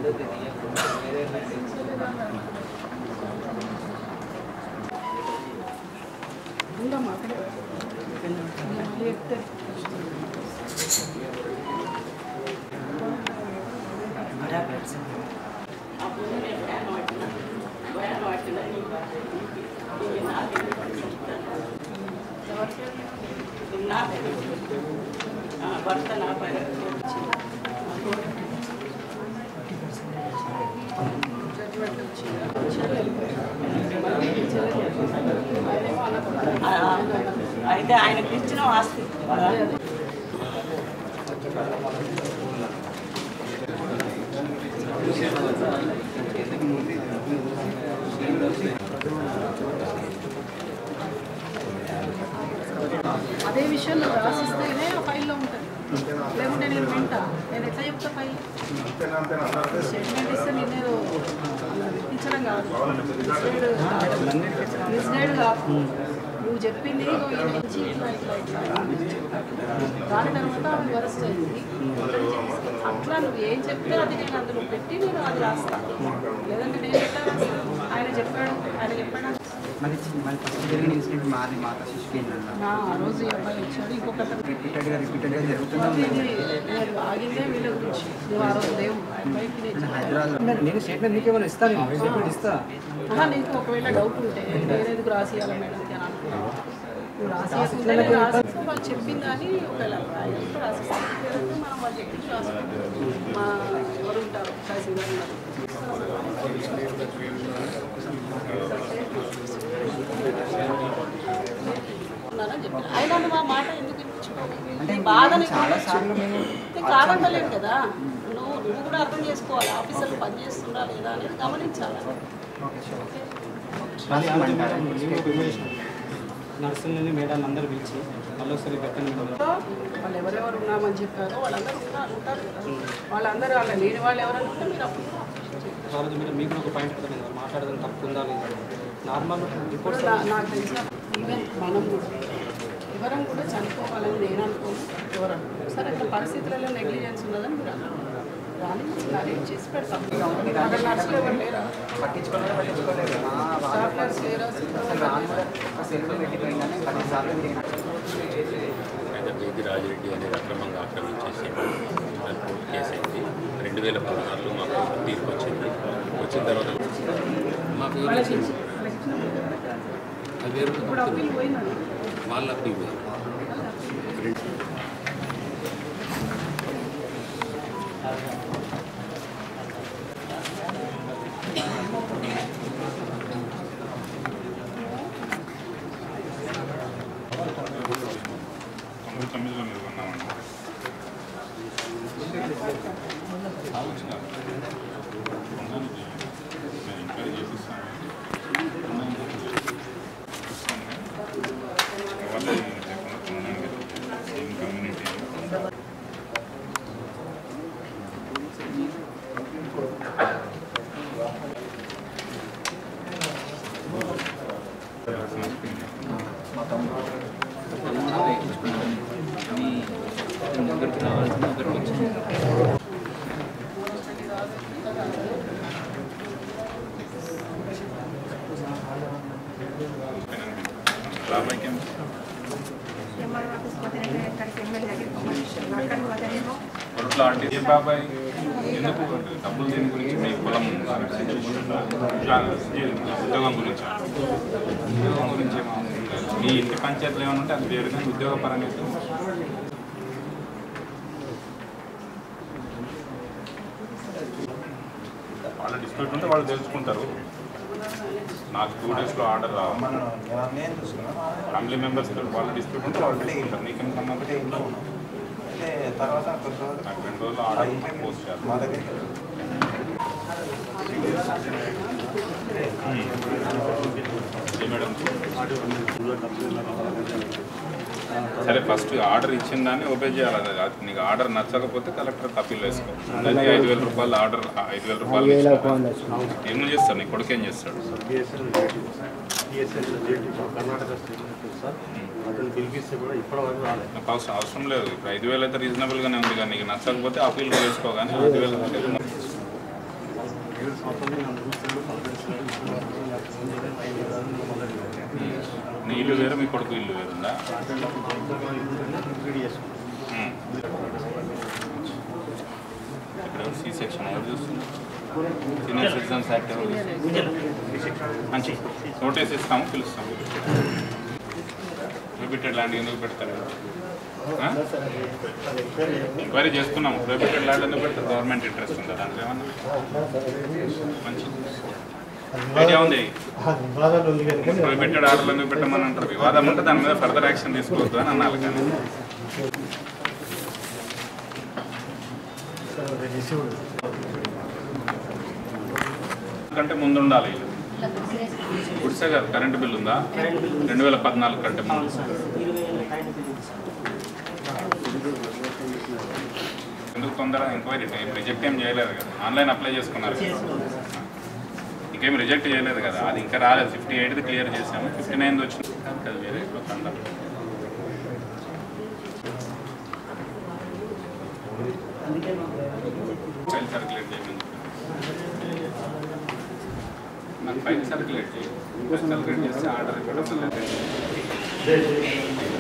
అయితే ఆయనకి ఇచ్చిన ఆస్తి అదే విషయం నువ్వు రాసిస్తేనే ఆ ఫైల్లో ఉంటుంది, లేకుంటే నేను వింటా. నేను ఎట్లా చెప్తా ఫైల్ స్టేట్మెంట్ ఇస్తే నేనేదో ఇప్పించడం కాదు, మిస్గైడ్ కాదు. నువ్వు చెప్పింది నుంచి ఇట్లా ఇట్లా ఇట్లా దాని తర్వాత అది వరస్ట్ అయింది. అట్లా నువ్వు ఏం చెప్తే అది నేను అందులో పెట్టి నేను అది రాస్తాను, లేదంటే నేను ఎట్లా రాస్తాను? ఆయన చెప్పాడు ఆ రోజు ఈ అబ్బాయి వచ్చాడు, ఇంకొకటి ఆగిందే వీళ్ళ గురించి. నువ్వు ఆ రోజు లేవు అబ్బాయికి నీకు ఒకవేళ డౌట్ ఉంటే నేనేందుకు రాసియాలి మేడంకి అని అనుకున్నాను. నువ్వు రాసియాల్సిందే రాసి వాళ్ళు చెప్పిందని ఒకవేళ రాసిస్తాను, లేదంటే మనం వాళ్ళు చెప్పింది రాసుకుంటాం. మా ఎవరు ఉంటారు తహసీల్దార్ అయినా నువ్వు ఆ మాట ఎందుకు ఇప్పించుకోవాలి? బాధని కాదంటలేను కదా, నువ్వు కూడా అర్థం చేసుకోవాలి. ఆఫీసర్లు పనిచేస్తుందా లేదా అనేది గమనించాలి. నర్సులని మేడం అందరూ పిలిచి మళ్ళీ వాళ్ళు ఎవరెవరు ఉన్నామని చెప్పారో వాళ్ళందరూ ఉంటారు కదా, వాళ్ళందరూ వాళ్ళ లేని వాళ్ళు ఎవరైనా ఉంటే మీరు అప్పుడు కాలేజీ మీద మీకు ఒక పాయింట్ కదా, మాట్లాడడం తప్పు ఉందా లేదా నార్మల్ రిపోర్ట్స్. నాకు తెలిసిన ఈవెన్ మనం కూడా ఎవరం కూడా చనిపోవాలని నేను అనుకోను, ఎవరు అనుకోను. సరే అట్లా పరిస్థితులలో నెగ్లిజెన్స్ ఉన్నదని మీరు అనుకోండి, దాన్ని అరేంజ్ చేసి పెడతాం. అక్కడ నర్సులు ఎవరు లేరా? స్టాఫ్ నర్స్ లేరా? రాజిరెడ్డి అనేది అక్రమంగా ఆక్రమించేసి దాని కోర్టు కేసు అయింది. 2016లో మాకు తీర్పు వచ్చింది. వచ్చిన తర్వాత మాకు వాళ్ళ అప్పీల్ పోయింది. ఏ బాబాయ్ ఎందుకు డబ్బులు దేని గురించి మీ పొలం ఉద్యోగం గురించి మీ ఇంటి పంచాయతీలు ఏమైనా ఉంటే అది వేరు, కానీ ఉద్యోగ పరంగా వాళ్ళ డిస్ప్యూట్ ఉంటే వాళ్ళు తెలుసుకుంటారు. నాకు 2 డేస్లో ఆర్డర్ రావాలి. ఫ్యామిలీ మెంబర్స్ వాళ్ళ డిస్ప్యూట్ ఉంటే వాళ్ళు తెలుసుకుంటారు. నీకేం సంబంధం? తర్వాత నాకు 2 రోజులు ఆర్డర్ పోస్ట్ చేయాలి మా దగ్గర. మేడం సరే, ఫస్ట్ ఆర్డర్ ఇచ్చిన దాన్ని ఓపెన్ చేయాలి. నీకు ఆర్డర్ నచ్చకపోతే కలెక్టర్ అప్పీల్ వేసుకో. అది 5,000 రూపాయలు ఆర్డర్, 5,000 రూపాయలు ఏం చేస్తాడు? నీ కొడుకు ఏం చేస్తాడు? అవసరం లేదు. ఇప్పుడు 5,000 అయితే రీజనబుల్గానే ఉంది, కానీ నీకు నచ్చకపోతే అప్పీల్ వేసుకో. కానీ 5,000 నీ ఇల్లు వేరు మీ కొడుకు ఇల్లు వేరుందా? ఇక్కడ సి సెక్షన్ ఎవరు చూస్తున్నారు? సీనియర్ సిటిజన్స్ యాక్ట్ ఎవరు మంచి నోటీస్ ఇస్తాము, పిలుస్తాము. ప్రొహిబిటెడ్ ల్యాండ్ ఎందుకు పెడతారు? ఎంక్వైరీ చేసుకున్నాము. ప్రొహిబిటెడ్ ల్యాండ్ ఎందుకు పెడతారు? గవర్నమెంట్ ఇంట్రెస్ట్ ఉందా దాంట్లో ఏమన్నా? మంచి ఐడియా ఉంది. ప్రొహిబిటెడ్ ఆర్డర్లు ఎందుకు పెట్టమని అంటారు? వివాదం ఉంటే దాని మీద ఫర్దర్ యాక్షన్ తీసుకోవద్దు అని అన్నారు. కానీ కంటే ముందు ఉండాలి. గుడిసే కాదు, కరెంటు బిల్ ఉందా? 2014 కంటే ముందు. ఎందుకు తొందర ఎంక్వైరీ? రిజెక్ట్ ఏం చేయలేదు కదా, ఆన్లైన్ అప్లై చేసుకున్నారు కదా, ఇంకేం రిజెక్ట్ చేయలేదు కదా. అది ఇంకా రాలేదు. 58ది క్లియర్ చేసాము, 59ది వచ్చింది కదా. వేరే ఇప్పుడు కండ ఫైల్ సర్క్యులేట్ చేయమని నాకు ఫైల్ సర్క్యులేట్ చేయాలి. సర్క్యులేట్ చేస్తే ఆర్డర్ ఇవ్వడం